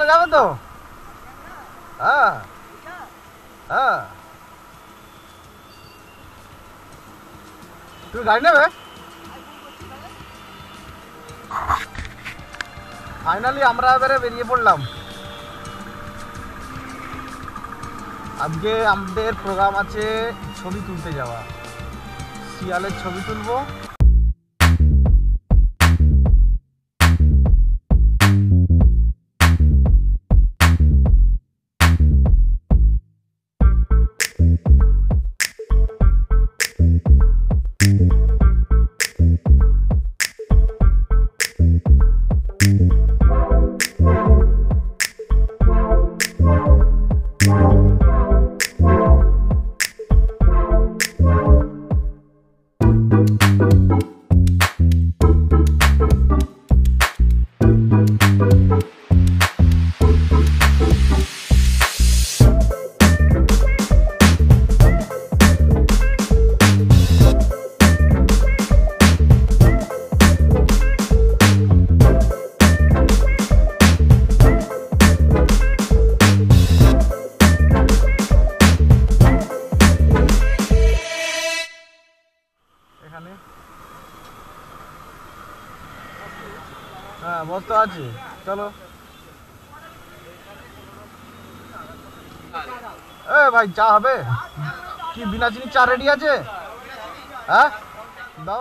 যাবে তো? হ্যাঁ হ্যাঁ, তুমি গাড়ি নেবে? ফাইনালি আমরা এবারে বেরিয়ে পড়লাম। আজকে আমাদের প্রোগ্রাম আছে ছবি তুলতে যাওয়া, শিয়ালের ছবি তুলবো। এখানে হ্যাঁ বস তো আছে, চলো। এ ভাই চা হবে কি? বিনা চিনি চা রেডি আছে? হ্যাঁ দাও।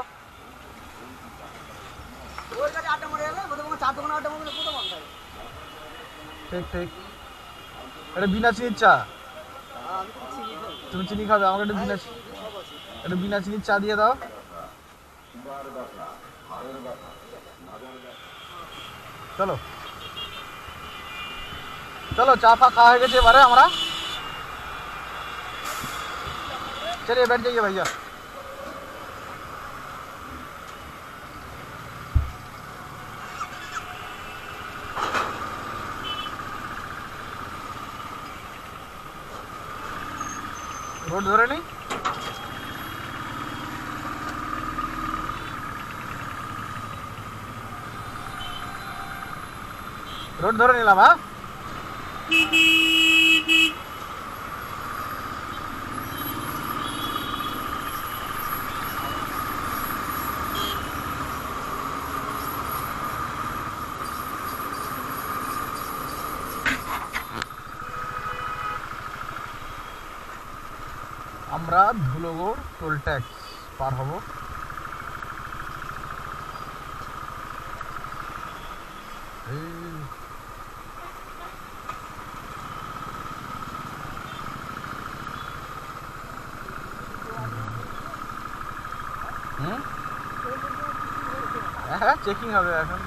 ঠিক ঠিক, এটা বিনা চিনির চা। তুমি চিনি খাবে? আমাকে একটা বিনা চিনির চা দিয়ে দাও। चलो चलो, चा फा खा है गए बारे हमारा। चलिए बैठ जाइए भैया। रोड धरे नहीं? रोड धरे निलाम। हाँ আমরা ধুলোগড় টোল ট্যাক্স পার হব। হ্যাঁ চেকিং হবে এখন।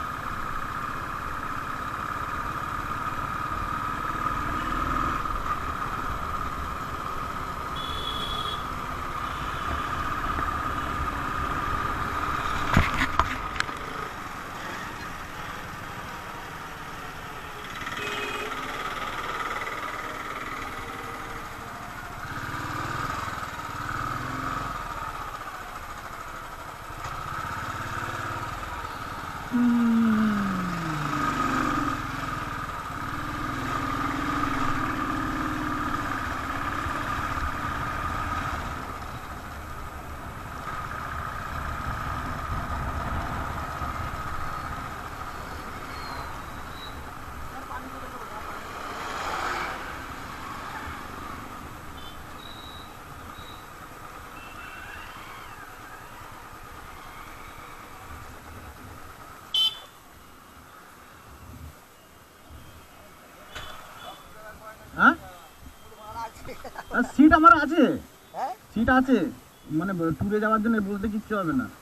সিট আমার আছে, সিট আছে, মানে ট্যুরে যাওয়ার জন্য বলতে কিচ্ছু হবে না।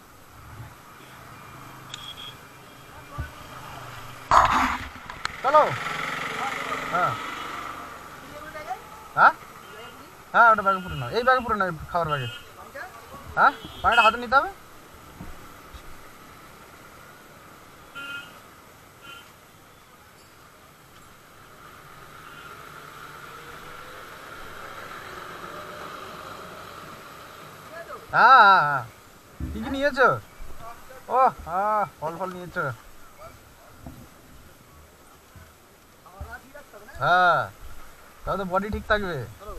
চলো। হ্যাঁ হ্যাঁ হ্যাঁ, ওটা ব্যাগে পুরো না, এই ব্যাগে পুরো না, খাবার ব্যাগে। হ্যাঁ পানিটা হাতে নিতে হবে। হ্যাঁ হ্যাঁ হ্যাঁ, কি কি নিয়েছো? ও হ্যাঁ, ফল ফল নিয়েছো। হ্যাঁ, তাহলে তো বডি ঠিক থাকবে।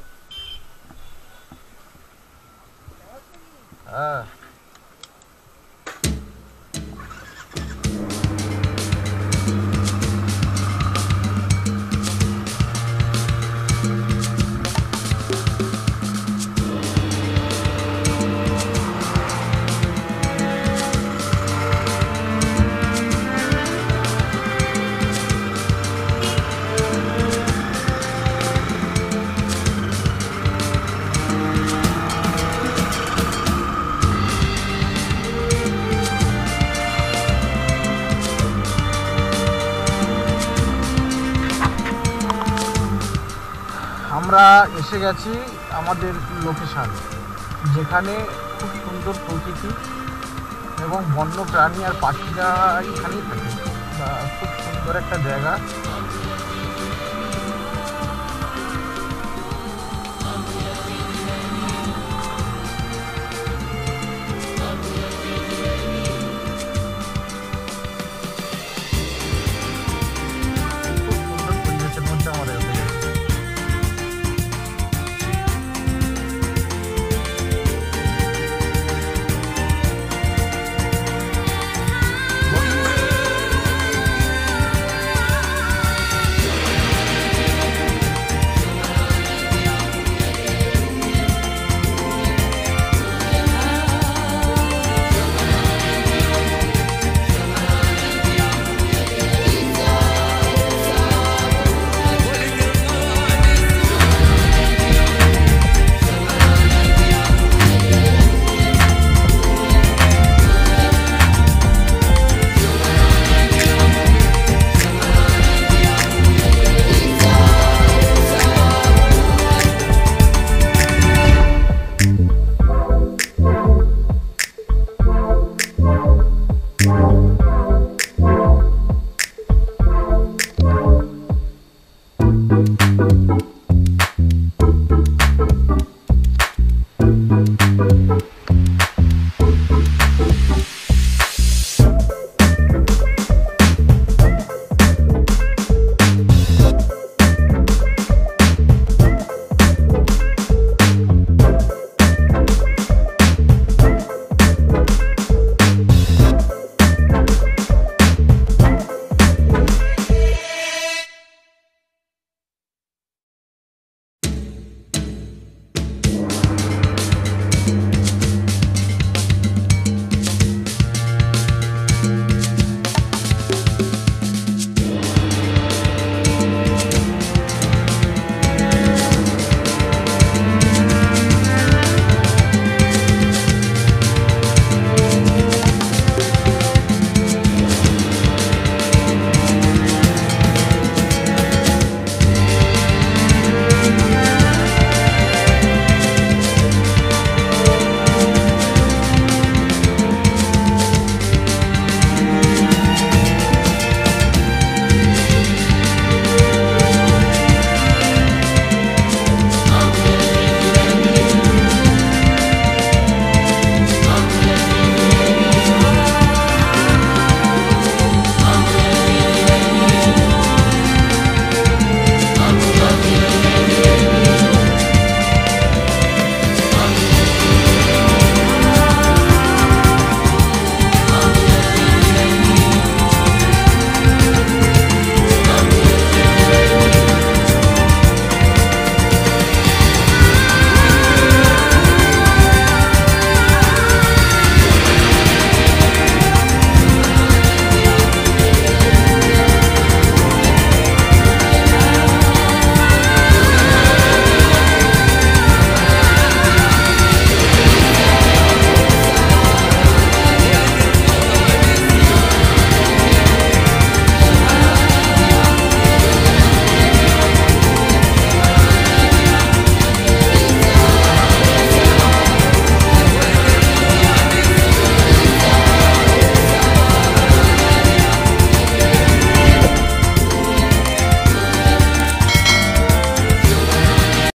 হ্যাঁ, আমরা এসে গেছি আমাদের লোকেশান, যেখানে খুব সুন্দর প্রকৃতি এবং বন্য প্রাণী আর পাখিরা এখানেই থাকে। খুব সুন্দর একটা জায়গা।